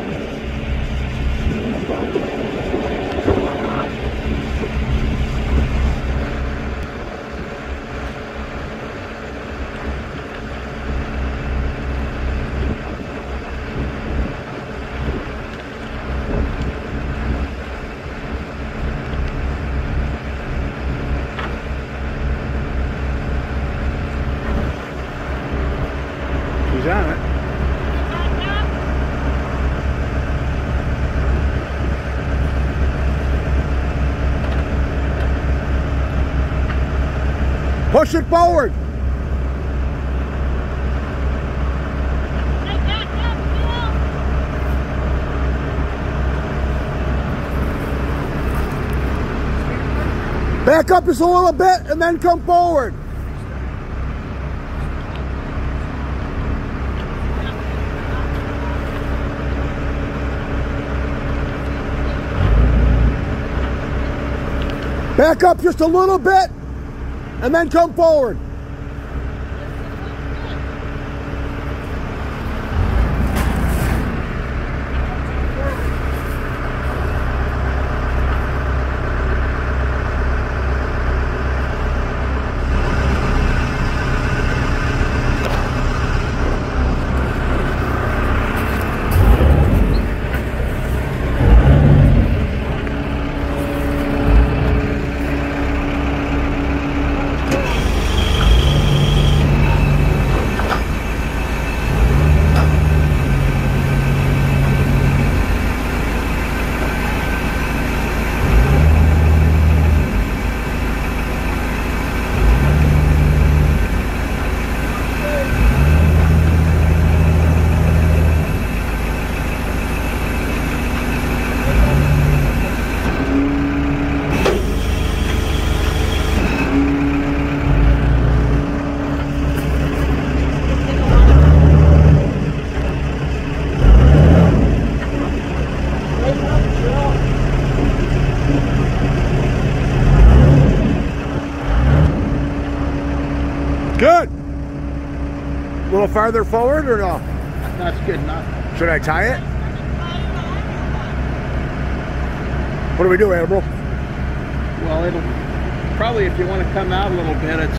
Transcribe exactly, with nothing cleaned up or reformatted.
He's on it. Push it forward. Back up just a little bit and then come forward. Back up just a little bit and then come forward. Good. A little farther forward or no? That's good enough. Should I tie it? What do we do, Admiral? Well, it'll probably, if you want to come out a little bit, it's